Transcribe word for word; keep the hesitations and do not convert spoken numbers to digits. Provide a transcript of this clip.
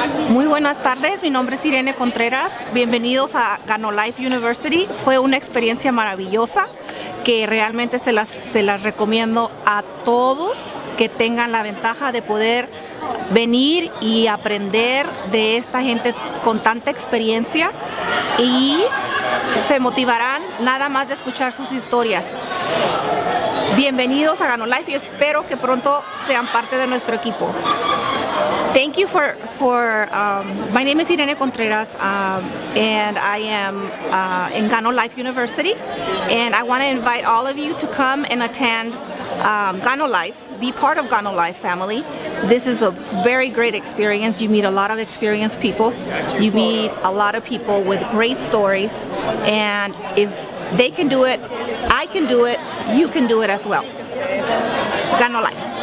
Muy buenas tardes, mi nombre es Irene Contreras, bienvenidos a Gano Life University. Fue una experiencia maravillosa que realmente se las, se las recomiendo a todos que tengan la ventaja de poder venir y aprender de esta gente con tanta experiencia y se motivarán nada más de escuchar sus historias. Bienvenidos a Gano Life y espero que pronto sean parte de nuestro equipo. Thank you for, for um, my name is Irene Contreras um, and I am uh, in Gano Life University, and I want to invite all of you to come and attend um, Gano Life, be part of Gano Life family. This is a very great experience. You meet a lot of experienced people, you meet a lot of people with great stories, and if they can do it, I can do it, you can do it as well. Gano Life.